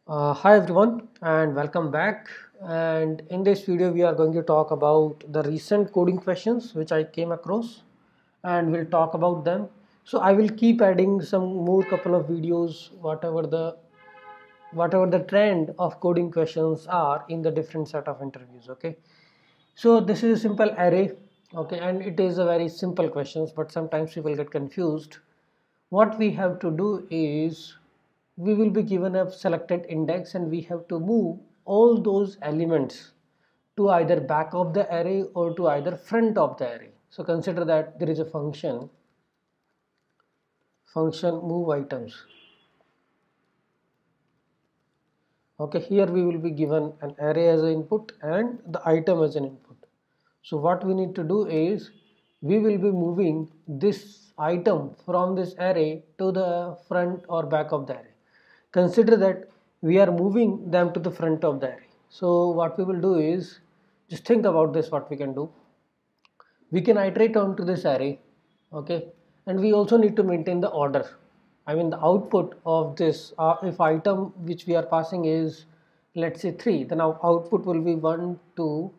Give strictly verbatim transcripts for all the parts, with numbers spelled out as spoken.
Uh, hi everyone and welcome back, and in this video we are going to talk about the recent coding questions which I came across, and we'll talk about them. So I will keep adding some more couple of videos whatever the whatever the trend of coding questions are in the different set of interviews. Okay, so this is a simple array. Okay, and it is a very simple questions, but sometimes people get confused. What we have to do is we will be given a selected index and we have to move all those elements to either back of the array or to either front of the array. So consider that there is a function function move items. Okay, here we will be given an array as an input and the item as an input. So what we need to do is we will be moving this item from this array to the front or back of the array. Consider that we are moving them to the front of the array. So what we will do is just think about this. What we can do, we can iterate onto this array. Okay, and we also need to maintain the order. I mean the output of this, uh, if item which we are passing is, let's say, three, then our output will be one, two,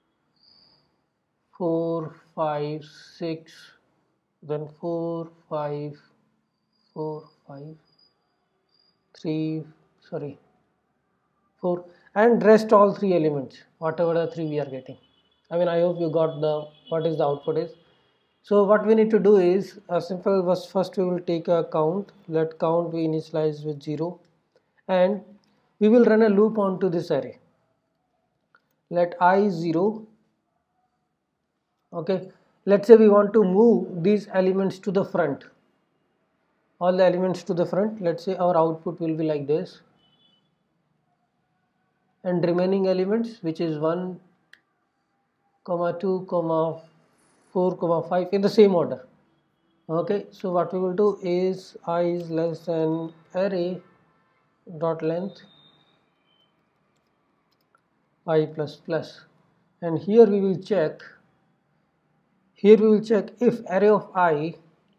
four, five, six, then four, five, four, five, three, sorry, four, and rest all three elements, whatever the three we are getting. I mean I hope you got the what is the output is. So what we need to do is a simple was first we will take a count. Let count be initialized with zero, and we will run a loop onto this array. Let I zero. Okay, let's say we want to move these elements to the front, all the elements to the front. Let's say our output will be like this, and remaining elements, which is one comma two comma four comma five, in the same order. Okay, so what we will do is I is less than array dot length I plus plus, and here we will check here we will check if array of I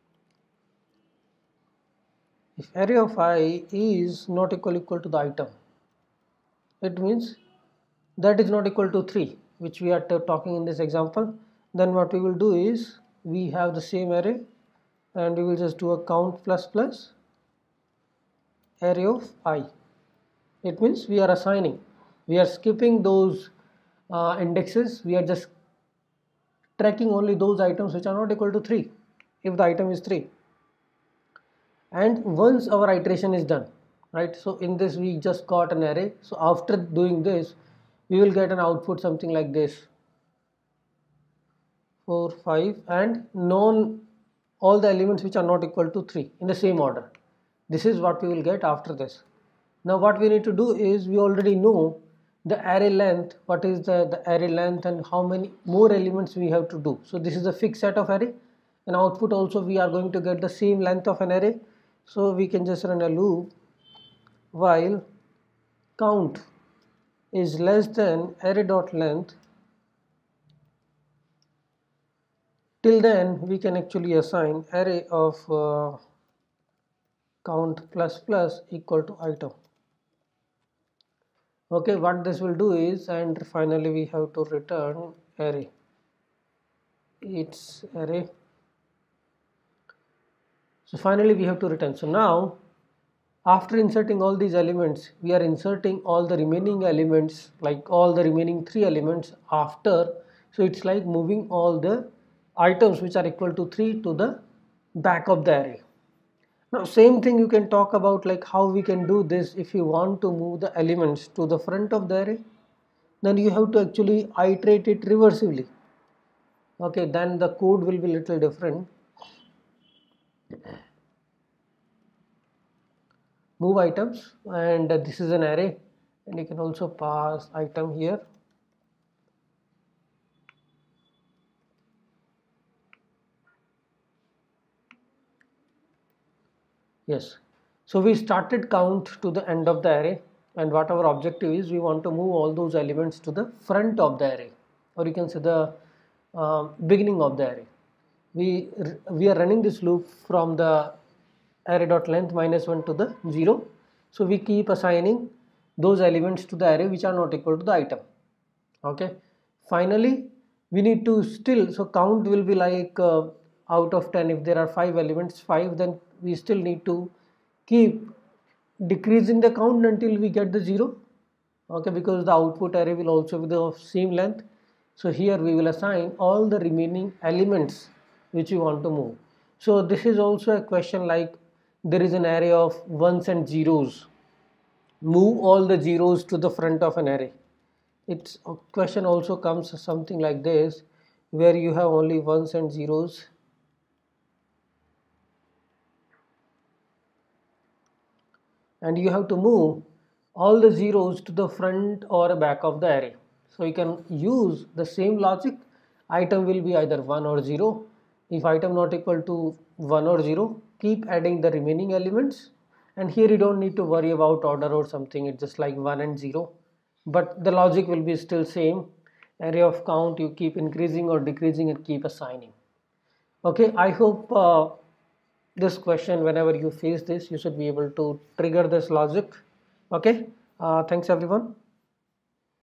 if array of I is not equal equal to the item. It means that is not equal to three, which we are talking in this example. Then what we will do is we have the same array and we will just do a count plus plus array of I. It means we are assigning, we are skipping those uh, indexes, we are just tracking only those items which are not equal to three if the item is three. And once our iteration is done, right, so in this we just got an array. So after doing this we will get an output something like this, four, five, and non all the elements which are not equal to three in the same order. This is what we will get after this. Now what we need to do is we already know the array length, what is the, the array length and how many more elements we have to do. So this is a fixed set of array, and output also we are going to get the same length of an array. So we can just run a loop while count is less than array dot length. Till then we can actually assign array of uh, count plus plus equal to item. Okay, what this will do is, and finally we have to return array, its array. So finally we have to return. So now after inserting all these elements, we are inserting all the remaining elements, like all the remaining three elements after. So it's like moving all the items which are equal to three to the back of the array. Now same thing you can talk about, like how we can do this. If you want to move the elements to the front of the array, then you have to actually iterate it reversively. Okay, then the code will be little different. Move items, and this is an array, and you can also pass item here. Yes, so we started count to the end of the array, and what our objective is, we want to move all those elements to the front of the array, or you can say the uh, beginning of the array. We, we are running this loop from the array dot length minus one to the zero. So we keep assigning those elements to the array which are not equal to the item. Okay, finally we need to still, so count will be like uh, out of ten, if there are five elements, five, then we still need to keep decreasing the count until we get the zero. Okay, because the output array will also be the same length. So here we will assign all the remaining elements which we want to move. So this is also a question like there is an array of ones and zeros, move all the zeros to the front of an array. It's a question also comes something like this, where you have only ones and zeros, and you have to move all the zeros to the front or back of the array. So you can use the same logic. Item will be either one or zero. If item not equal to one or zero, keep adding the remaining elements, and here you don't need to worry about order or something. It's just like one and zero, but the logic will be still same. Array of count, you keep increasing or decreasing and keep assigning. Okay, I hope uh, this question, whenever you face this, you should be able to trigger this logic. Okay, uh, thanks everyone.